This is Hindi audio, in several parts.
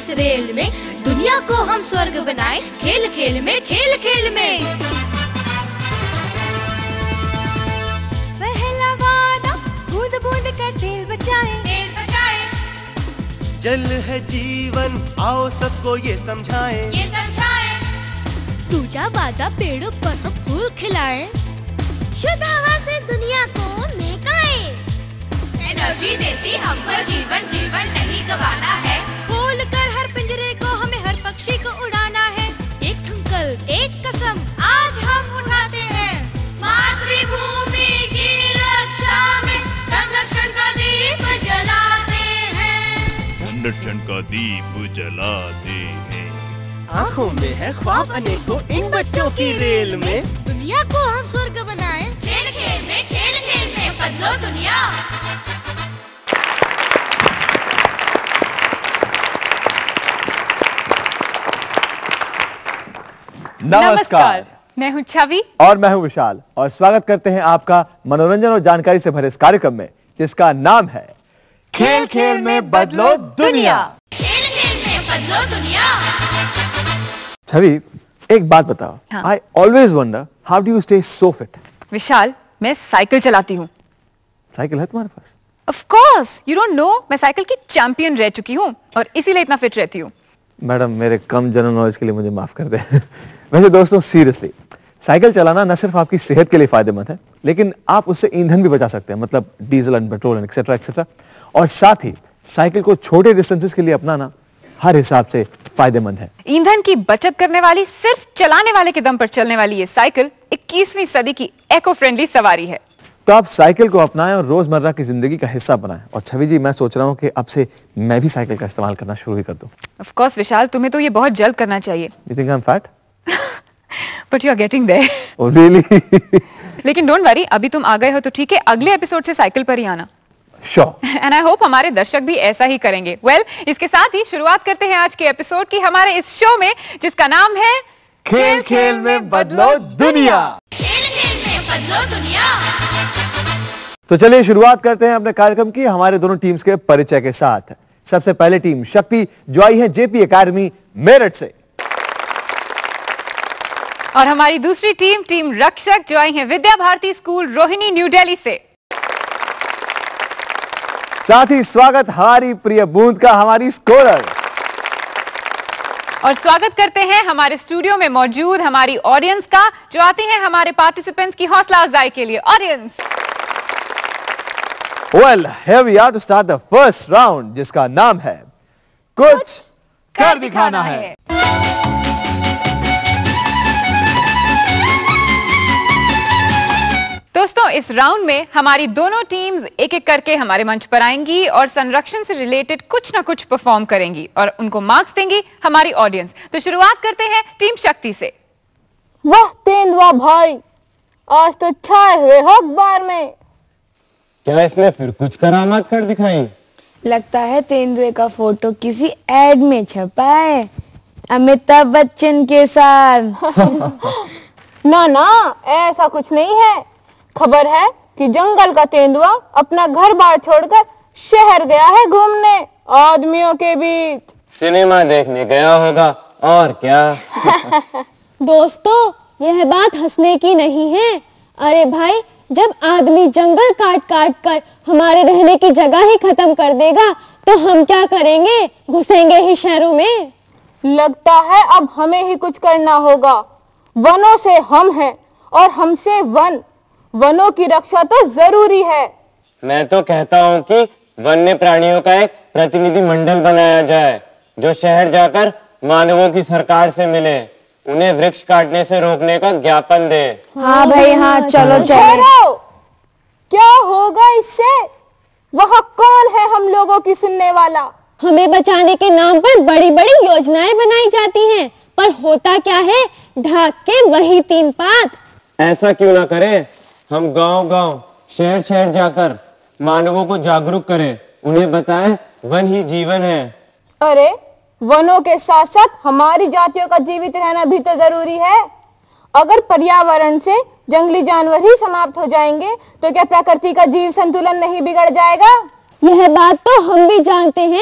इस रेल में, दुनिया को हम स्वर्ग बनाए खेल खेल में, खेल खेल में। पहला वादा बूंद बूंद का तेल बचाए, तेल बचाए। जल है जीवन, आओ सबको ये समझाएं, ये समझाए। दूजा वादा पेड़ों पर हम फूल खिलाएं, शुद्ध हवा से दुनिया को महकाए। एनर्जी देती हमको जीवन, जीवन नहीं गवाना है। खोल कर हर पिंजरे को हमें हर पक्षी को उड़ाना है। एक संकल्प एक कसम आज हम उठाते हैं, मातृभूमि की रक्षा में संरक्षण का दीप जलाते हैं, संरक्षण का दीप जलाते हैं। आँखों में है ख्वाब अनेकों इन बच्चों की रेल में, दुनिया को हम स्वर्ग बनाए खेल खेल में, खेल खेल में बदलो दुनिया। नमस्कार, मैं हूँ छवि और मैं हूँ विशाल और स्वागत करते हैं आपका मनोरंजन और जानकारी से भरे इस कार्यक्रम में जिसका नाम है खेल खेल में बदलो दुनिया। खेल खेल में बदलो दुनिया। छवि, एक बात बताओ, I always wonder how do you stay so fit. Vishal, मैं साइकिल चलाती हूँ। साइकिल है तुम्हारे पास? Of course, you don't know, मैं साइकिल की चैंपियन रह चुकी हूँ और इसीलिए इतना फिट रहती हूँ। मैडम, मेरे कम जनरल नॉलेज के लिए मुझे माफ कर दे। वैसे दोस्तों, सीरियसली साइकिल चलाना न सिर्फ आपकी सेहत के लिए फायदेमंद है, लेकिन आप उससे ईंधन भी बचा सकते हैं, मतलब diesel and petrol etcetera etcetera. और साथ ही साइकिल को छोटे डिस्टेंसेस के लिए अपनाना हर हिसाब से फायदेमंद है। ईंधन की बचत करने वाली, सिर्फ चलाने वाले के दम पर चलने वाली ये साइकिल 21वीं सदी की इको फ्रेंडली सवारी है। तो आप साइकिल को अपनाएं और रोजमर्रा की जिंदगी का हिस्सा बनाएं। और छवि जी, मैं सोच रहा हूँ कि अब से मैं भी साइकिल का इस्तेमाल करना शुरू ही कर दूं। ऑफ कोर्स विशाल, तुम्हें तो ये बहुत जल्द करना चाहिए। You think I'm fat? But you are getting there. Oh really? लेकिन डोंट वरी, अभी तुम आ गए हो तो ठीक है, अगले एपिसोड से साइकिल पर ही आना। Sure. एंड आई होप हमारे दर्शक भी ऐसा ही करेंगे। वेल, इसके साथ ही शुरुआत करते हैं आज के एपिसोड की, हमारे इस शो में जिसका नाम है खेल खेल में बदलो दुनिया। खेल खेल में बदलो दुनिया। तो चलिए शुरुआत करते हैं अपने कार्यक्रम की हमारे दोनों टीम्स के परिचय के साथ। सबसे पहले टीम शक्ति, जो आई है जेपी एकेडमी मेरठ से। और हमारी दूसरी टीम टीम रक्षक, जो आई है विद्या भारती स्कूल रोहिणी न्यू दिल्ली से। साथ ही स्वागत हमारी प्रिय बूंद का, हमारी स्कोरर। और स्वागत करते हैं हमारे स्टूडियो में मौजूद हमारी ऑडियंस का, जो आती है हमारे पार्टिसिपेंट्स की हौसला अफजाई के लिए। Audience, Well, here we are to start the first round, जिसका नाम है कुछ कर दिखाना है। दोस्तों, इस राउंड में हमारी दोनों टीम्स एक एक करके हमारे मंच पर आएंगी और संरक्षण से रिलेटेड कुछ ना कुछ परफॉर्म करेंगी और उनको मार्क्स देंगी हमारी ऑडियंस। तो शुरुआत करते हैं टीम शक्ति से। वाह तेंदुआ भाई, आज तो छाए हुए हो अखबार में। क्या इसने फिर कुछ करामात कर दिखाई? लगता है तेंदुए का फोटो किसी एड में छपा है, अमिताभ बच्चन के साथ। ना ना, ऐसा कुछ नहीं है। खबर है कि जंगल का तेंदुआ अपना घर बार छोड़कर शहर गया है घूमने आदमियों के बीच। सिनेमा देखने गया होगा, और क्या। दोस्तों, यह बात हंसने की नहीं है। अरे भाई, जब आदमी जंगल काट काट कर हमारे रहने की जगह ही खत्म कर देगा तो हम क्या करेंगे? घुसेंगे ही शहरों में। लगता है अब हमें ही कुछ करना होगा। वनों से हम हैं और हमसे वन। वनों की रक्षा तो जरूरी है। मैं तो कहता हूँ कि वन्य प्राणियों का एक प्रतिनिधि मंडल बनाया जाए, जो शहर जाकर मानवों की सरकार से मिले, उन्हें वृक्ष काटने से रोकने का ज्ञापन दे। हाँ भाई हाँ, चलो चलो। क्या होगा इससे? वहाँ कौन है हम लोगों की सुनने वाला? हमें बचाने के नाम पर बड़ी बड़ी योजनाएं बनाई जाती हैं, पर होता क्या है? ढाक के वही तीन पात। ऐसा क्यों ना करें, हम गांव गांव शहर शहर जाकर मानवों को जागरूक करें, उन्हें बताएं वन ही जीवन है। अरे, वनों के साथ साथ हमारी जातियों का जीवित रहना भी तो जरूरी है। अगर पर्यावरण से जंगली जानवर ही समाप्त हो जाएंगे तो क्या प्रकृति का जीव संतुलन नहीं बिगड़ जाएगा? यह बात तो हम भी जानते हैं,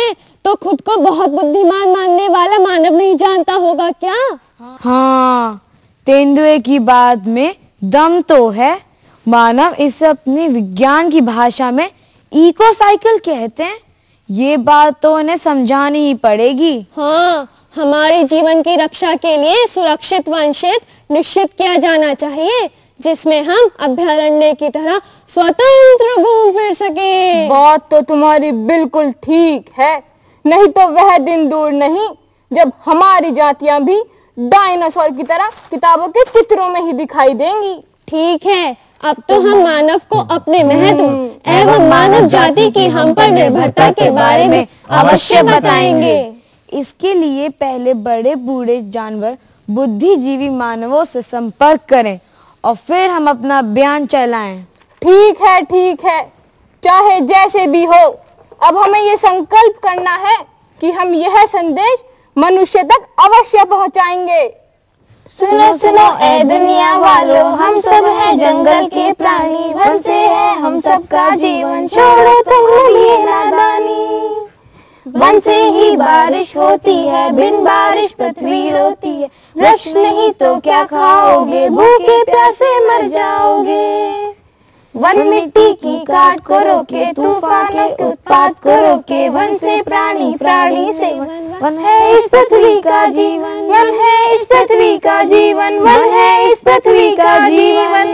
तो खुद को बहुत बुद्धिमान मानने वाला मानव नहीं जानता होगा क्या? हाँ, तेंदुए की बात में दम तो है। मानव इसे अपनी विज्ञान की भाषा में इको साइकिल कहते हैं। ये बात तो उन्हें समझानी ही पड़ेगी। हाँ, हमारे जीवन की रक्षा के लिए सुरक्षित वन क्षेत्र निश्चित किया जाना चाहिए, जिसमें हम अभयारण्य की तरह स्वतंत्र घूम फिर सके। बात तो तुम्हारी बिल्कुल ठीक है, नहीं तो वह दिन दूर नहीं जब हमारी जातियां भी डायनासोर की तरह किताबों के चित्रों में ही दिखाई देंगी। ठीक है, अब तो हम मानव को अपने महत्व एवं मानव जाति की हम पर निर्भरता के बारे में अवश्य बताएंगे। इसके लिए पहले बड़े बूढ़े जानवर बुद्धिजीवी मानवों से संपर्क करें और फिर हम अपना अभियान चलाएं। ठीक है, चाहे जैसे भी हो, अब हमें ये संकल्प करना है कि हम यह संदेश मनुष्य तक अवश्य पहुंचाएंगे। सुनो सुनो ए दुनिया वालों, हम सब हैं जंगल के प्राणी, वन से है हम सबका जीवन, छोड़ो तुम ये नादानी। वन से ही बारिश होती है, बिन बारिश पृथ्वी रोती है, वृक्ष नहीं तो क्या खाओगे, भूखे प्यासे मर जाओगे। वन मिट्टी की काट को रोके, तूफान के उत्पात को रोके, वन से प्राणी, प्राणी से वन, वन है इस पृथ्वी का जीवन, वन है इस पृथ्वी का जीवन, वन है इस पृथ्वी का जीवन।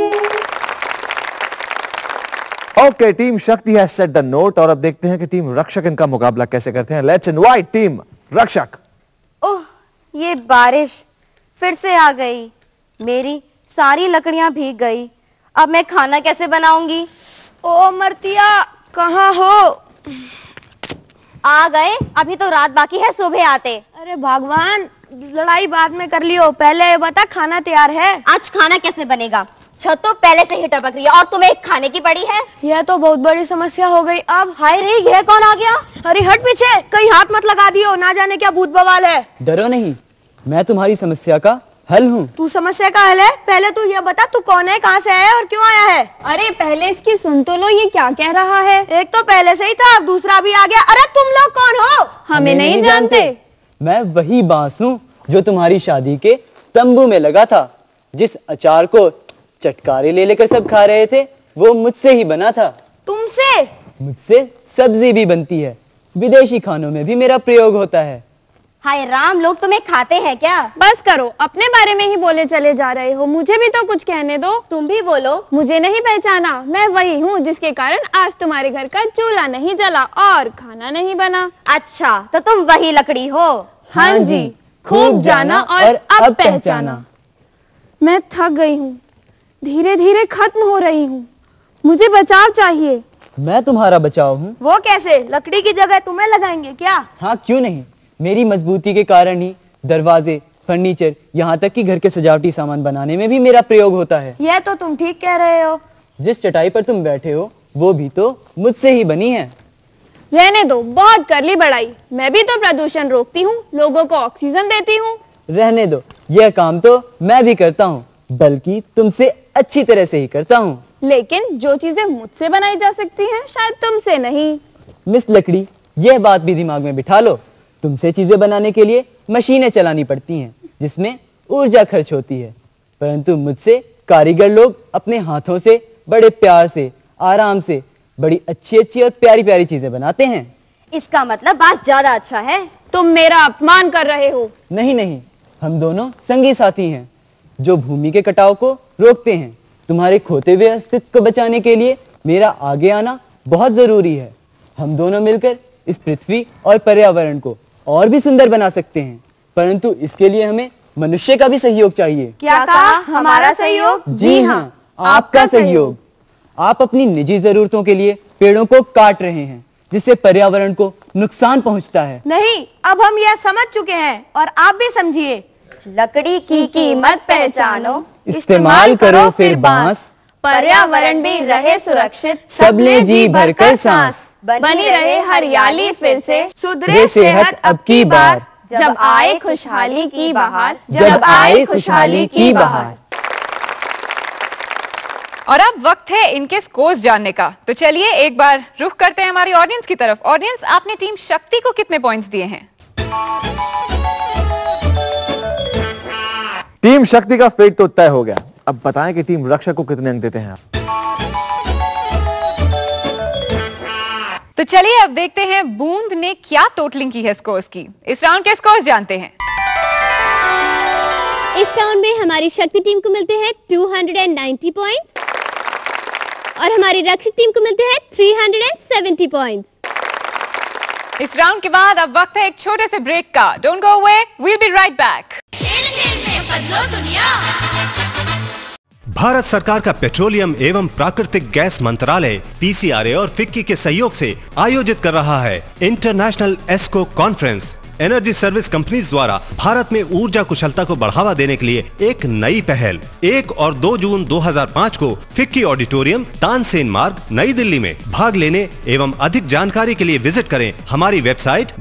Okay, team Shakti has set the note और अब देखते हैं कि टीम रक्षक इनका मुकाबला कैसे करते हैं। लेट्स इनवाइट टीम रक्षक। ओह, ये बारिश फिर से आ गई, मेरी सारी लकड़ियां भीग गई। अब मैं खाना कैसे बनाऊंगी? ओ मर्तिया, कहाँ हो? आ गए? अभी तो रात बाकी है, सुबह आते। अरे भगवान, लड़ाई बाद में कर लियो, पहले ये बता खाना तैयार है? आज खाना कैसे बनेगा? छत तो पहले से ही टपक रही है और तुम्हें खाने की पड़ी है। यह तो बहुत बड़ी समस्या हो गई। अब हाय रे, यह कौन आ गया? अरे हट पीछे, कहीं हाथ मत लगा दियो, ना जाने क्या भूत बवाल है। डरो नहीं, मैं तुम्हारी समस्या का हल हूँ। तू समस्या का हल है? पहले तू ये बता, तू कौन है, कहाँ से है और क्यों आया है? अरे पहले इसकी सुन तो लो, ये क्या कह रहा है। एक तो पहले से ही था, अब दूसरा भी आ गया। अरे तुम लोग कौन हो? हमें नहीं जानते। मैं वही बांस हूँ जो तुम्हारी शादी के तंबू में लगा था। जिस अचार को चटकारे ले लेकर सब खा रहे थे, वो मुझसे ही बना था। तुमसे? मुझसे सब्जी भी बनती है, विदेशी खानों में भी मेरा प्रयोग होता है। हाय राम, लोग तुम्हें खाते हैं क्या? बस करो, अपने बारे में ही बोले चले जा रहे हो, मुझे भी तो कुछ कहने दो। तुम भी बोलो। मुझे नहीं पहचाना? मैं वही हूँ जिसके कारण आज तुम्हारे घर का चूल्हा नहीं जला और खाना नहीं बना। अच्छा, तो तुम वही लकड़ी हो? हाँ जी, खूब जाना और अब पहचाना। मैं थक गई हूँ, धीरे धीरे खत्म हो रही हूँ, मुझे बचाव चाहिए। मैं तुम्हारा बचाव हूँ। वो कैसे? लकड़ी की जगह तुम्हें लगाएंगे क्या? हाँ, क्यों नहीं। मेरी मजबूती के कारण ही दरवाजे, फर्नीचर, यहाँ तक कि घर के सजावटी सामान बनाने में भी मेरा प्रयोग होता है। यह तो तुम ठीक कह रहे हो। जिस चटाई पर तुम बैठे हो वो भी तो मुझसे ही बनी है। रहने दो, बहुत कर ली बड़ाई। मैं भी तो प्रदूषण रोकती हूँ, लोगों को ऑक्सीजन देती हूँ। रहने दो, यह काम तो मैं भी करता हूँ, बल्कि तुमसे अच्छी तरह से ही करता हूँ। लेकिन जो चीजें मुझसे बनाई जा सकती हैं, शायद तुमसे नहीं। मिस लकड़ी, यह बात भी दिमाग में बिठा लो। तुमसे चीजें बनाने के लिए मशीनें चलानी पड़ती हैं, जिसमें ऊर्जा खर्च होती है, परंतु मुझसे कारीगर लोग अपने हाथों से बड़े प्यार से, आराम से बड़ी अच्छी अच्छी और प्यारी प्यारी चीजें बनाते हैं। इसका मतलब बात ज्यादा अच्छा है। तुम मेरा अपमान कर रहे हो। नहीं नहीं, हम दोनों संगी साथी हैं जो भूमि के कटाव को रोकते हैं। तुम्हारे खोते हुए अस्तित्व को बचाने के लिए मेरा आगे आना बहुत जरूरी है। हम दोनों मिलकर इस पृथ्वी और पर्यावरण को और भी सुंदर बना सकते हैं, परंतु इसके लिए हमें मनुष्य का भी सहयोग चाहिए। क्या कहा? हमारा सहयोग? जी हाँ, आपका सहयोग। आप अपनी निजी जरूरतों के लिए पेड़ों को काट रहे हैं, जिससे पर्यावरण को नुकसान पहुंचता है। नहीं, अब हम यह समझ चुके हैं और आप भी समझिए। लकड़ी की कीमत पहचानो, इस्तेमाल करो फिर बांस, पर्यावरण भी रहे सुरक्षित, सब ले जी भरकर सांस, बनी रहे हरियाली फिर से, सुधरे सेहत अब की बार, जब आए खुशहाली की बहार, जब आए खुशहाली की बहार। और अब वक्त है इनके स्कोर्स जानने का। तो चलिए एक बार रुख करते हैं हमारी ऑडियंस की तरफ। ऑडियंस, आपने टीम शक्ति को कितने पॉइंट्स दिए हैं? टीम शक्ति का फेट तो तय हो गया। अब बताएं कि टीम रक्षक को कितने अंक देते हैं आप? तो चलिए अब देखते हैं बूंद ने क्या टोटलिंग की है स्कोर्स की। इस राउंड के स्कोर्स जानते हैं। इस राउंड में हमारी शक्ति टीम को मिलते हैं 290 पॉइंट्स और हमारी रक्षक टीम को मिलते हैं 370 पॉइंट्स। इस राउंड के बाद अब वक्त है एक छोटे से ब्रेक का। Don't go away, we will be right back. बदलो दुनिया। भारत सरकार का पेट्रोलियम एवं प्राकृतिक गैस मंत्रालय पीसीआरए और फिक्की के सहयोग से आयोजित कर रहा है international ESCO conference. Energy service companies द्वारा भारत में ऊर्जा कुशलता को बढ़ावा देने के लिए एक नई पहल 1 और 2 जून 2005 को फिक्की ऑडिटोरियम, तानसेन मार्ग, नई दिल्ली में भाग लेने एवं अधिक जानकारी के लिए विजिट करें हमारी वेबसाइट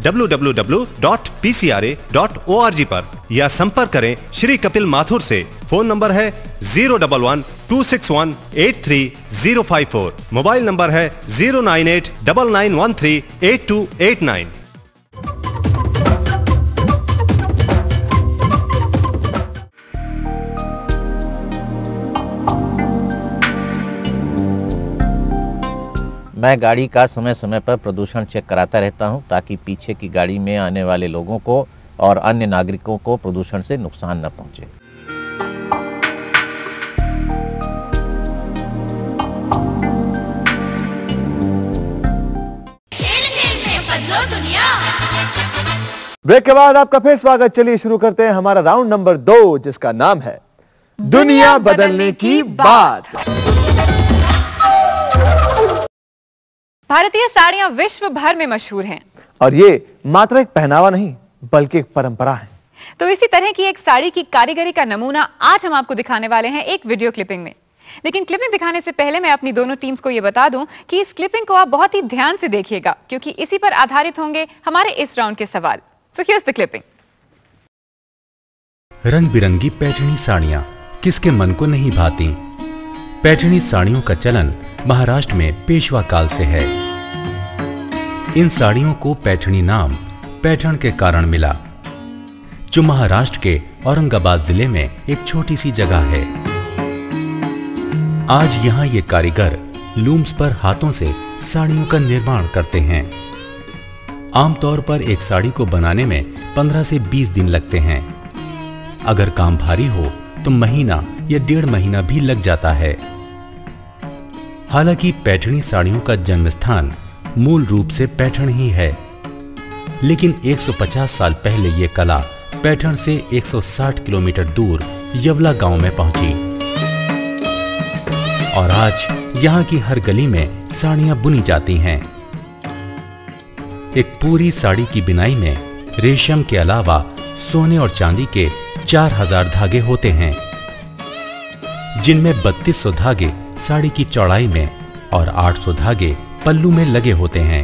www.pcra.org पर या संपर्क करें श्री कपिल माथुर से। फोन नंबर है 011-261-83054। मोबाइल नंबर है 098-9913-8289। मैं गाड़ी का समय समय पर प्रदूषण चेक कराता रहता हूं ताकि पीछे की गाड़ी में आने वाले लोगों को और अन्य नागरिकों को प्रदूषण से नुकसान न पहुंचे। ब्रेक के बाद आपका फिर स्वागत। चलिए शुरू करते हैं हमारा राउंड नंबर 2 जिसका नाम है दुनिया बदलने की बात। भारतीय साड़ियां विश्व भर में मशहूर हैं और ये मात्र एक पहनावा नहीं बल्कि एक परंपरा है। तो इसी तरह की एक साड़ी की कारीगरी का नमूना आज हम आपको दिखाने वाले हैं एक वीडियो क्लिपिंग में। लेकिन क्लिपिंग दिखाने से पहले मैं अपनी दोनों टीम्स को यह बता दूं कि इस क्लिपिंग को आप बहुत ही ध्यान से देखिएगा क्योंकि इसी पर आधारित होंगे हमारे इस राउंड के सवाल। So here's the clipping. रंग बिरंगी पैठणी साड़ियां किसके मन को नहीं भाती। पैठणी साड़ियों का चलन महाराष्ट्र में पेशवा काल से है। इन साड़ियों को पैठणी नाम पैठण के कारण मिला, जो महाराष्ट्र के औरंगाबाद जिले में एक छोटी सी जगह है। आज यहाँ ये कारीगर लूम्स पर हाथों से साड़ियों का निर्माण करते हैं। आमतौर पर एक साड़ी को बनाने में 15 से 20 दिन लगते हैं। अगर काम भारी हो तो महीना या 1.5 महीना भी लग जाता है। हालांकि पैठणी साड़ियों का जन्म स्थान मूल रूप से पैठण ही है, लेकिन 150 साल पहले ये कला पैठण से 160 किलोमीटर दूर यवला गांव में पहुंची और आज यहां की हर गली में साड़ियां बुनी जाती हैं। एक पूरी साड़ी की बिनाई में रेशम के अलावा सोने और चांदी के 4000 धागे होते हैं, जिनमें 3200 धागे साड़ी की चौड़ाई में और 800 धागे पल्लू में लगे होते हैं,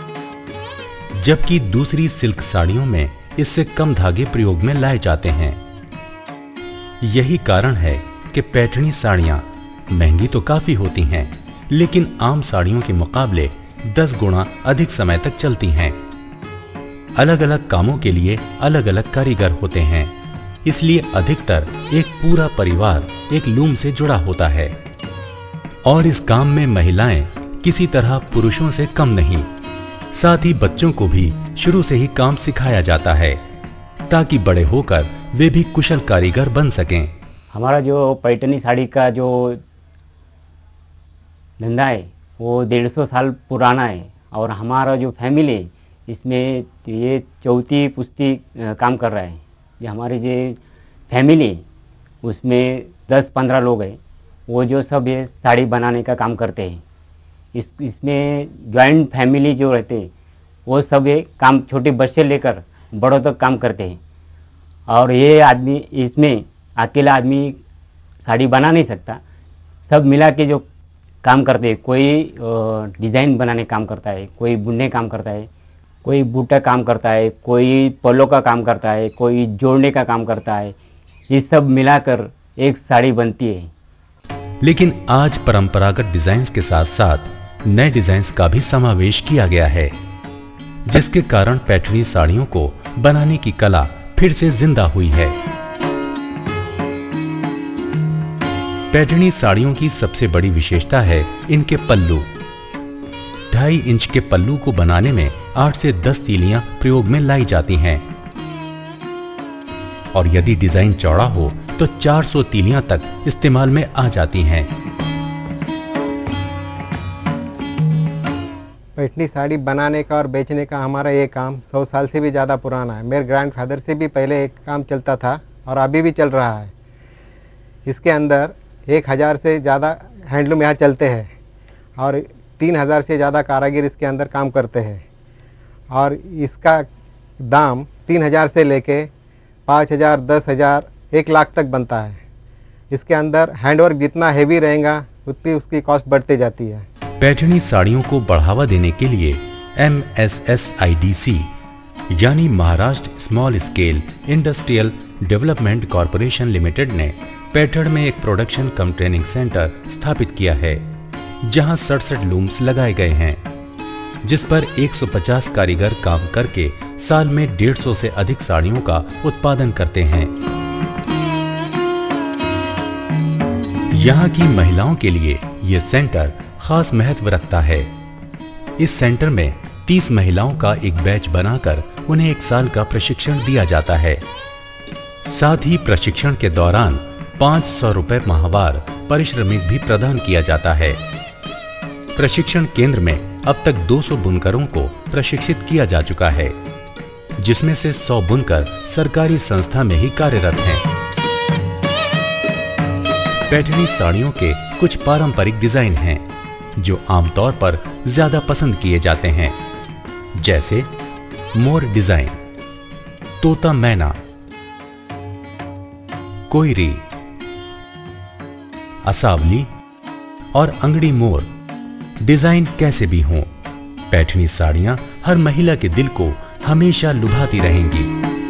जबकि दूसरी सिल्क साड़ियों में इससे कम धागे प्रयोग में लाए जाते हैं। यही कारण है कि पैठणी साड़ियां महंगी तो काफी होती हैं, लेकिन आम साड़ियों के मुकाबले 10 गुना अधिक समय तक चलती हैं। अलग अलग कामों के लिए अलग अलग कारीगर होते हैं, इसलिए अधिकतर एक पूरा परिवार एक लूम से जुड़ा होता है और इस काम में महिलाएं किसी तरह पुरुषों से कम नहीं। साथ ही बच्चों को भी शुरू से ही काम सिखाया जाता है ताकि बड़े होकर वे भी कुशल कारीगर बन सकें। हमारा जो पैठणी साड़ी का जो धंधा है वो 150 साल पुराना है और हमारा जो फैमिली है इसमें ये चौथी पुश्ती काम कर रहा है। जो हमारी जो फैमिली उसमें 10-15 लोग हैं, वो जो सब ये साड़ी बनाने का काम करते हैं। इसमें जॉइंट फैमिली जो रहते हैं वो सब ये काम छोटे बच्चे लेकर बड़ों तक काम करते हैं और ये आदमी इसमें अकेला आदमी साड़ी बना नहीं सकता, सब मिला के जो काम करते हैं। कोई डिज़ाइन बनाने काम करता है, कोई बुनने काम करता है, कोई बूटा काम करता है, कोई पल्लो का काम करता है, कोई जोड़ने का काम करता है। ये सब मिलाकर एक साड़ी बनती है। लेकिन आज परंपरागत डिजाइन्स के साथ साथ नए डिजाइन्स का भी समावेश किया गया है, जिसके कारण पैठणी साड़ियों को बनाने की कला फिर से जिंदा हुई है। पैठणी साड़ियों की सबसे बड़ी विशेषता है इनके पल्लू। 2.5 इंच के पल्लू को बनाने में 8 से 10 तीलियां प्रयोग में लाई जाती हैं और यदि डिजाइन चौड़ा हो तो 400 तीलियां तक इस्तेमाल में आ जाती हैं। पैठणी साड़ी बनाने का और बेचने का हमारा ये काम 100 साल से भी ज़्यादा पुराना है। मेरे ग्रैंडफादर से भी पहले एक काम चलता था और अभी भी चल रहा है। इसके अंदर 1000 से ज़्यादा हैंडलूम यहाँ चलते हैं और 3000 से ज़्यादा कारीगर इसके अंदर काम करते हैं और इसका दाम 3000 से लेके 5000, 10,000, 1 लाख तक बनता है। इसके अंदर हैंडवर्क जितना हेवी रहेगा उतनी उसकी कॉस्ट बढ़ती जाती है। पैठणी साड़ियों को बढ़ावा देने के लिए MSSIDC यानी Maharashtra small scale industrial development corporation limited ने पैठण में एक प्रोडक्शन कम ट्रेनिंग सेंटर स्थापित किया है, जहां 67 लूम्स लगाए गए हैं, जिस पर 150 कारीगर काम करके साल में 150 से अधिक साड़ियों का उत्पादन करते हैं। यहाँ की महिलाओं के लिए ये सेंटर खास महत्व रखता है। इस सेंटर में 30 महिलाओं का एक बैच बनाकर उन्हें 1 साल का प्रशिक्षण दिया जाता है। साथ ही प्रशिक्षण के दौरान 500 रुपए माहवार पारिश्रमिक भी प्रदान किया जाता है। प्रशिक्षण केंद्र में अब तक 200 बुनकरों को प्रशिक्षित किया जा चुका है, जिसमें से 100 बुनकर सरकारी संस्था में ही कार्यरत हैं। पैठणी साड़ियों के कुछ पारंपरिक डिजाइन हैं, जो आमतौर पर ज्यादा पसंद किए जाते हैं, जैसे मोर डिजाइन, तोता मैना, कोयरी, असावली और अंगड़ी मोर। डिजाइन कैसे भी हों, पैठणी साड़ियां हर महिला के दिल को हमेशा लुभाती रहेंगी।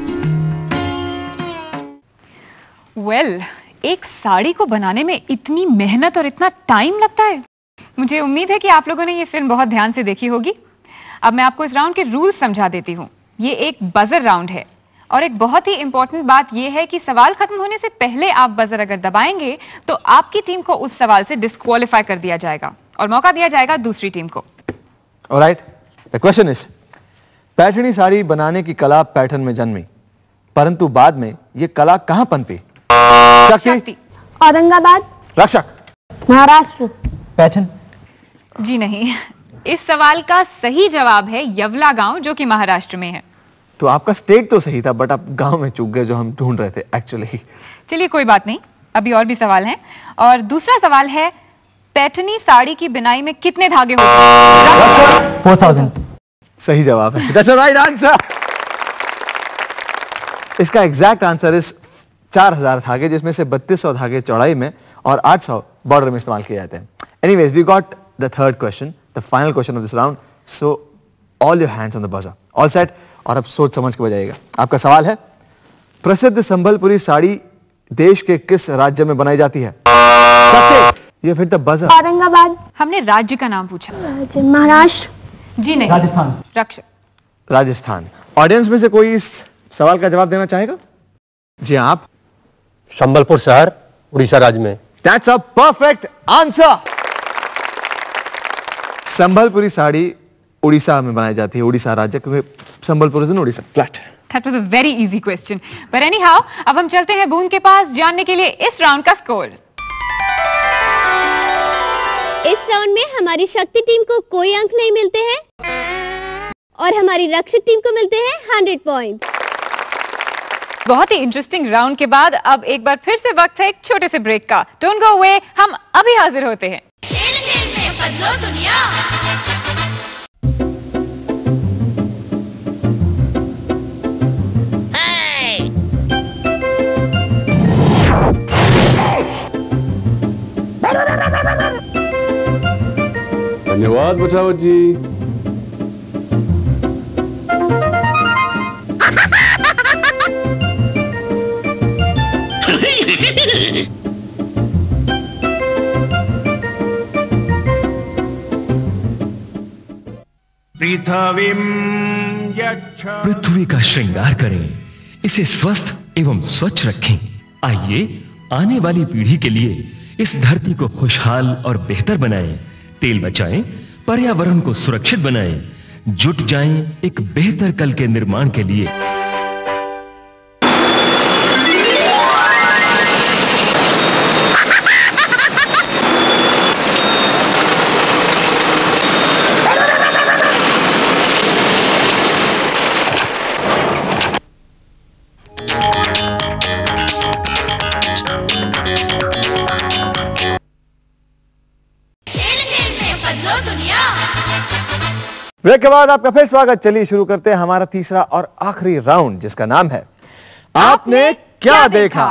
एक साड़ी को बनाने में इतनी मेहनत और इतना टाइम लगता है। मुझे उम्मीद है कि आप लोगों ने ये फिल्म बहुत ध्यान से देखी होगी। अब मैं आपको इस राउंड के रूल समझा देती हूँ। ये एक बजर राउंड है और एक बहुत ही इंपॉर्टेंट बात यह है कि सवाल खत्म होने से पहले आप बजर अगर दबाएंगे तो आपकी टीम को उस सवाल से डिस्क्वालीफाई कर दिया जाएगा और मौका दिया जाएगा दूसरी टीम को। Alright, the question is, Paithani sari बनाने की कला पैठण में जन्मी, परंतु बाद में ये कला कहां पनपी? शक्ति, औरंगाबाद, रक्षक, महाराष्ट्र, पैठण। जी नहीं, इस सवाल का सही जवाब है यवला गांव, जो कि महाराष्ट्र में है। तो आपका स्टेट तो सही था, बट आप गांव में चूक गए जो हम ढूंढ रहे थे एक्चुअली। चलिए कोई बात नहीं, अभी और भी सवाल हैं। और दूसरा सवाल है, पैठणी साड़ी की बिनाई में कितने धागे होते हैं? 4000। सही जवाब है, दैट्स द राइट आंसर। इसका एग्जैक्ट आंसर इज 4000 धागे, जिसमें से 3200 धागे चौड़ाई में और 800 बॉर्डर में इस्तेमाल किए जाते हैं। Anyways, we got the third question, the final question of this round, so all your hands on the buzzer. All set? और अब सोच समझ के बजाइएगा। आपका सवाल है, प्रसिद्ध संबलपुरी साड़ी देश के किस राज्य में बनाई जाती है? ये फिर द बजर। औरंगाबाद। हमने राज्य का नाम पूछा। महाराष्ट्र। जी नहीं, राजस्थान। रक्षक। राजस्थान। ऑडियंस में से कोई इस सवाल का जवाब देना चाहेगा? जी आप। संबलपुर शहर उड़ीसा राज्य में। That's a perfect answer. Sambalpuri sari Orissa में बनाई जाती है, उड़ीसा राज्य, क्योंकि Sambalpur is in Orissa. Flat. That was a very easy question. But anyhow, अब हम चलते हैं बूंद के पास जानने के लिए इस राउंड का स्कोर। इस राउंड में हमारी शक्ति टीम को कोई अंक नहीं मिलते हैं और हमारी रक्षक टीम को मिलते हैं 100 पॉइंट। बहुत ही इंटरेस्टिंग राउंड के बाद अब एक बार फिर से वक्त है एक छोटे से ब्रेक का। डोंट गो अवे, हम अभी हाजिर होते हैं। खेल खेल में बदलो दुनिया। धन्यवाद बचाओ जी। पृथ्वी का श्रृंगार करें, इसे स्वस्थ एवं स्वच्छ रखें। आइए आने वाली पीढ़ी के लिए इस धरती को खुशहाल और बेहतर बनाएं। तेल बचाएं, पर्यावरण को सुरक्षित बनाएं, जुट जाएं एक बेहतर कल के निर्माण के लिए। ब्रेक के बाद आपका फिर स्वागत। चलिए शुरू करते हैं हमारा तीसरा और आखिरी राउंड, जिसका नाम है आपने क्या देखा।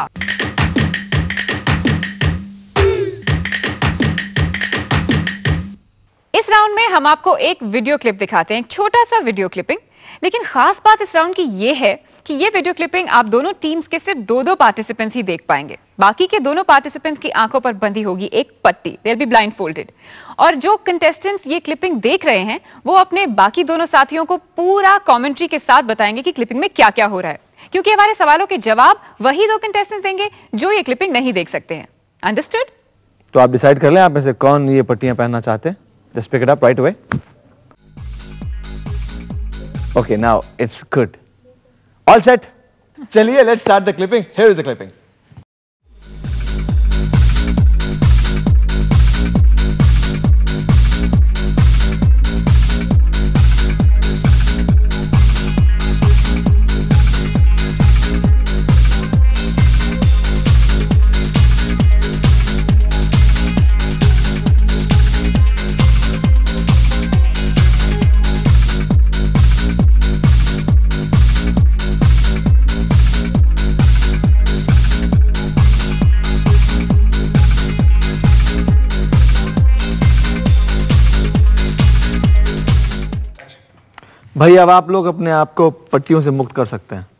इस राउंड में हम आपको एक वीडियो क्लिप दिखाते हैं, एक छोटा सा वीडियो क्लिपिंग। लेकिन खास बात इस राउंड की ये है कि ये वीडियो क्लिपिंग आप दोनों टीम्स के सिर्फ दो पार्टिसिपेंट्स ही देख पाएंगे। बाकी के दोनों पार्टिसिपेंट्स की आंखों पर बंधी होगी एक पट्टी, दे विल बी ब्लाइंडफोल्डेड। और जो कंटेस्टेंट्स ये क्लिपिंग देख रहे हैं वो अपने बाकी दोनों साथियों को पूरा कमेंट्री के साथ बताएंगे कि क्लिपिंग में क्या क्या हो रहा है, क्योंकि हमारे सवालों के जवाब वही दो कंटेस्टेंट्स देंगे जो ये क्लिपिंग नहीं देख सकते हैं। अंडरस्टूड? तो आप डिसाइड कर लें आप में से कौन ये पट्टियां पहनना चाहते हैं। Just pick it up right away. Okay, now it's good. All set? चलिए, let's start the clipping. Here is the clipping. भाई अब आप लोग अपने आप को पट्टियों से मुक्त कर सकते हैं।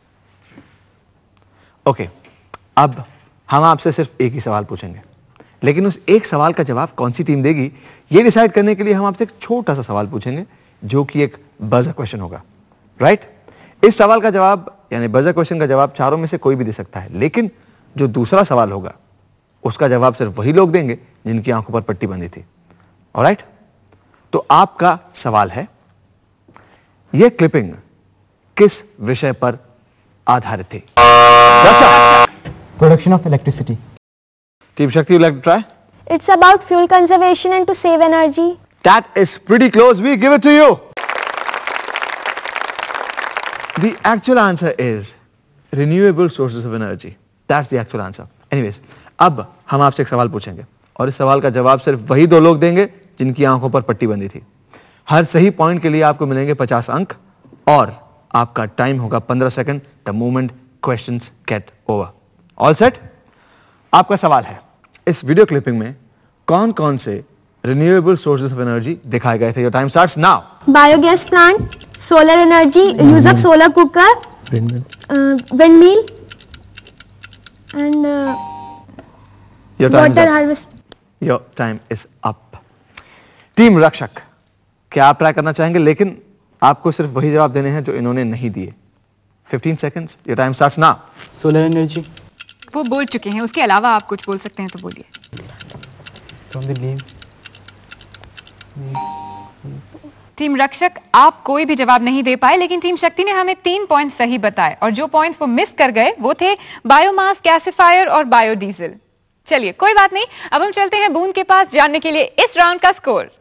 ओके, अब हम आपसे सिर्फ एक ही सवाल पूछेंगे, लेकिन उस एक सवाल का जवाब कौन सी टीम देगी ये डिसाइड करने के लिए हम आपसे एक छोटा सा सवाल पूछेंगे जो कि एक बजर क्वेश्चन होगा। राइट? इस सवाल का जवाब यानी बजर क्वेश्चन का जवाब चारों में से कोई भी दे सकता है, लेकिन जो दूसरा सवाल होगा उसका जवाब सिर्फ वही लोग देंगे जिनकी आंखों पर पट्टी बंधी थी। ऑलराइट? तो आपका सवाल है, यह क्लिपिंग किस विषय पर आधारित थी? Production of electricity. Team Shakti, you like to try? It's about fuel conservation and to save energy. That is pretty close. We give it to you. The actual answer is renewable sources of energy. That's the actual answer. Anyways, अब हम आपसे एक सवाल पूछेंगे और इस सवाल का जवाब सिर्फ वही दो लोग देंगे जिनकी आंखों पर पट्टी बंधी थी। हर सही पॉइंट के लिए आपको मिलेंगे 50 अंक और आपका टाइम होगा 15 second the moment questions get over. All set? आपका सवाल है, इस वीडियो क्लिपिंग में कौन कौन से रिन्यूएबल सोर्सेज ऑफ एनर्जी दिखाए गए थे? Your time starts now. Biogas plant, solar energy, use of solar cooker, windmill and water harvest. Your time is up. Team Rakshak, क्या आप ट्राई करना चाहेंगे? लेकिन आपको सिर्फ वही जवाब देने हैं जो इन्होंने नहीं दिए। 15 seconds, your time starts now. Solar energy वो बोल चुके हैं, उसके अलावा आप कुछ बोल सकते हैं तो बोलिए। From the leaves. टीम रक्षक, आप कोई भी जवाब नहीं दे पाए, लेकिन टीम शक्ति ने हमें 3 पॉइंट सही बताए और जो पॉइंट्स वो मिस कर गए वो थे बायोमास, गैसिफायर और बायोडीजल। चलिए कोई बात नहीं, अब हम चलते हैं बूंद के पास जानने के लिए इस राउंड का स्कोर।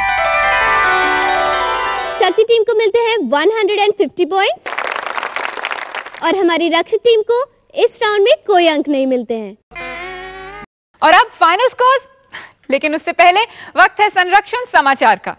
शक्ति टीम को मिलते हैं 150 पॉइंट्स और हमारी रक्षक टीम को इस राउंड में कोई अंक नहीं मिलते हैं। और अब फाइनल स्कोर्स, लेकिन उससे पहले वक्त है संरक्षण समाचार का।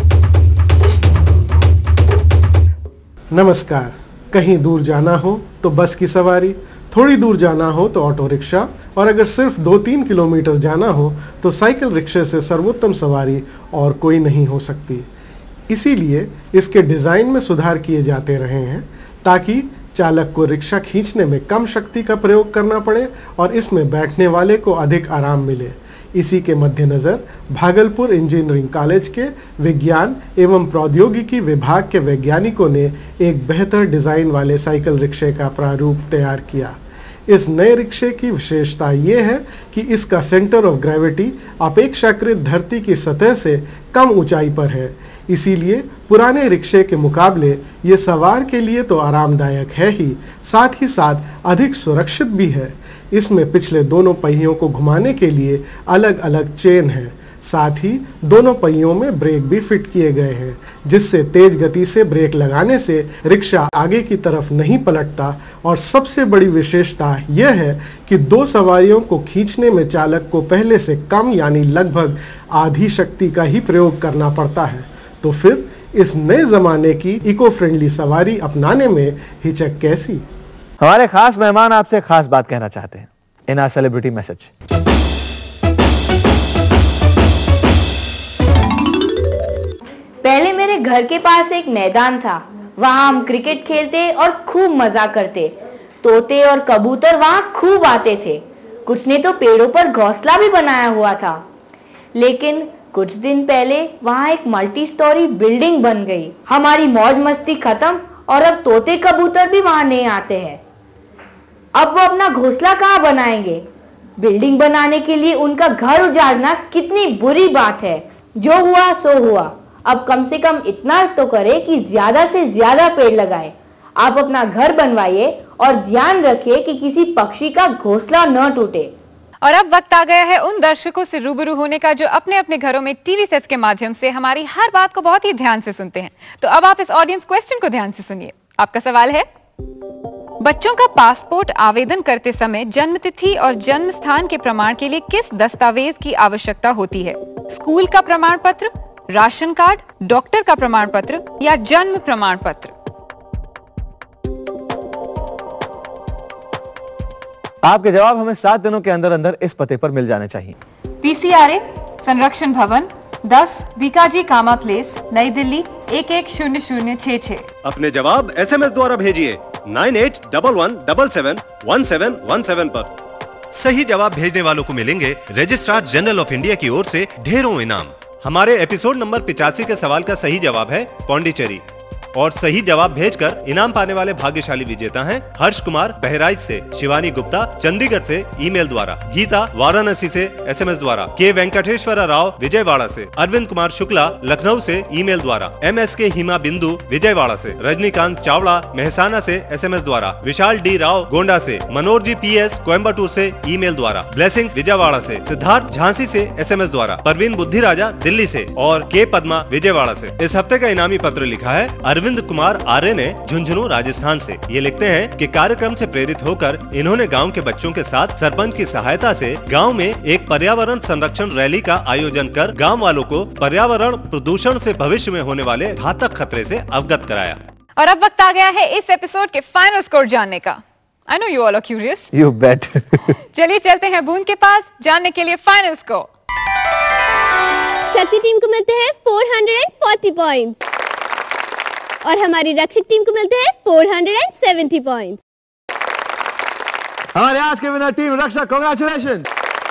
नमस्कार। कहीं दूर जाना हो तो बस की सवारी, थोड़ी दूर जाना हो तो ऑटो रिक्शा और अगर सिर्फ 2-3 किलोमीटर जाना हो तो साइकिल रिक्शे से सर्वोत्तम सवारी और कोई नहीं हो सकती। इसीलिए इसके डिज़ाइन में सुधार किए जाते रहे हैं ताकि चालक को रिक्शा खींचने में कम शक्ति का प्रयोग करना पड़े और इसमें बैठने वाले को अधिक आराम मिले। इसी के मद्देनजर भागलपुर इंजीनियरिंग कॉलेज के विज्ञान एवं प्रौद्योगिकी विभाग के वैज्ञानिकों ने एक बेहतर डिजाइन वाले साइकिल रिक्शे का प्रारूप तैयार किया। इस नए रिक्शे की विशेषता ये है कि इसका सेंटर ऑफ ग्रेविटी अपेक्षाकृत धरती की सतह से कम ऊंचाई पर है, इसीलिए पुराने रिक्शे के मुकाबले ये सवार के लिए तो आरामदायक है ही, साथ ही साथ अधिक सुरक्षित भी है। इसमें पिछले दोनों पहियों को घुमाने के लिए अलग अलग चेन है, साथ ही दोनों पहियों में ब्रेक भी फिट किए गए हैं, जिससे तेज गति से ब्रेक लगाने से रिक्शा आगे की तरफ नहीं पलटता। और सबसे बड़ी विशेषता यह है कि दो सवारियों को खींचने में चालक को पहले से कम यानी लगभग आधी शक्ति का ही प्रयोग करना पड़ता है। तो फिर इस नए जमाने की इको फ्रेंडली सवारी अपनाने में हिचक कैसी? हमारे खास मेहमान आपसे खास बात कहना चाहते हैं इन आवर सेलिब्रिटी मैसेज। पहले मेरे घर के पास एक मैदान था, वहाँ हम क्रिकेट खेलते और खूब मजा करते। तोते और कबूतर वहाँ खूब आते थे, कुछ ने तो पेड़ों पर घोंसला भी बनाया हुआ था। लेकिन कुछ दिन पहले वहाँ एक मल्टी स्टोरी बिल्डिंग बन गई। हमारी मौज मस्ती खत्म और अब तोते कबूतर भी वहाँ नहीं आते हैं। अब वो अपना घोंसला कहाँ बनाएंगे? बिल्डिंग बनाने के लिए उनका घर उजाड़ना कितनी बुरी बात है। जो हुआ सो हुआ, अब कम से कम इतना तो करे कि ज्यादा से ज्यादा पेड़ लगाए। आप अपना घर बनवाइए और ध्यान रखिए कि किसी पक्षी का घोंसला न टूटे। और अब वक्त आ गया है उन दर्शकों से रूबरू होने का जो अपने अपने घरों में टीवी सेट्स के माध्यम से हमारी हर बात को बहुत ही ध्यान से सुनते हैं। तो अब आप इस ऑडियंस क्वेश्चन को ध्यान से सुनिए। आपका सवाल है, बच्चों का पासपोर्ट आवेदन करते समय जन्म तिथि और जन्म स्थान के प्रमाण के लिए किस दस्तावेज की आवश्यकता होती है? स्कूल का प्रमाण पत्र, राशन कार्ड, डॉक्टर का प्रमाण पत्र या जन्म प्रमाण पत्र? आपके जवाब हमें 7 दिनों के अंदर अंदर इस पते पर मिल जाने चाहिए। PCRA, संरक्षण भवन, 10 बीकाजी कामा प्लेस, नई दिल्ली 110066। अपने जवाब SMS द्वारा भेजिए 9811771717 पर। सही जवाब भेजने वालों को मिलेंगे रजिस्ट्रार जनरल ऑफ इंडिया की ओर से ढेरों इनाम। हमारे एपिसोड नंबर 85 के सवाल का सही जवाब है पौंडीचेरी। और सही जवाब भेजकर इनाम पाने वाले भाग्यशाली विजेता हैं हर्ष कुमार बहराइच से, शिवानी गुप्ता चंडीगढ़ से ईमेल द्वारा, गीता वाराणसी से SMS द्वारा, के वेंकटेश्वर राव विजयवाड़ा से, अरविंद कुमार शुक्ला लखनऊ से ईमेल द्वारा, MSK हिमा बिंदु विजयवाड़ा से, रजनीकांत चावड़ा मेहसाना से SMS द्वारा, विशाल डी राव गोंडा से, मनोज जी PS कोयम्बटूर से ईमेल द्वारा, ब्लेसिंग्स विजयवाड़ा से, सिद्धार्थ झांसी से SMS द्वारा, परवीन बुद्धि राजा दिल्ली से और के पद्मा विजयवाड़ा से। इस हफ्ते का इनामी पत्र लिखा है अरविंद कुमार आर्य ने झुंझुनू राजस्थान से। ये लिखते हैं कि कार्यक्रम से प्रेरित होकर इन्होंने गांव के बच्चों के साथ सरपंच की सहायता से गांव में एक पर्यावरण संरक्षण रैली का आयोजन कर गांव वालों को पर्यावरण प्रदूषण से भविष्य में होने वाले घातक खतरे से अवगत कराया। और अब वक्त आ गया है इस एपिसोड के फाइनल स्कोर जानने का। I know you all are curious. You bet. चलिए चलते हैं बूंद के पास जानने के लिए फाइनल स्कोर। शक्ति टीम को मिलते हैं 440 पॉइंट्स और हमारी रक्षक टीम को मिलते हैं 470 पॉइंट्स। हमारे आज के विनर टीम रक्षक, कांग्रेचुलेशन।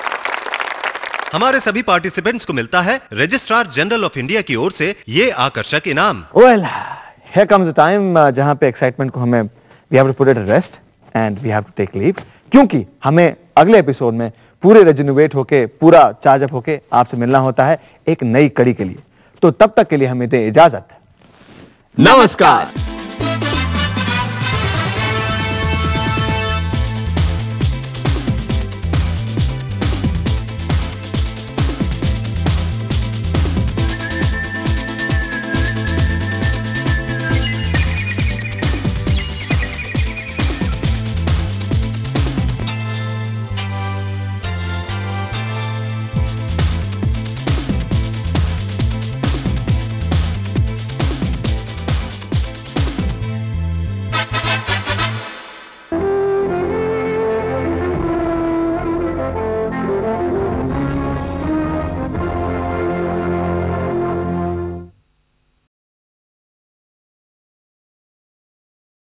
हमारे सभी पार्टिसिपेंट्स को मिलता है रजिस्ट्रार जनरल ऑफ इंडिया की ओर से ये आकर्षक इनाम। Well, here comes the time जहां पे एक्साइटमेंट को हमें we have to put it at rest and we have to take leave, क्योंकि हमें अगले एपिसोड में पूरे रेजिन्यूएट होके, पूरा चार्ज अप होके आपसे मिलना होता है एक नई कड़ी के लिए। तो तब तक के लिए हमें दे इजाजत। नमस्कार।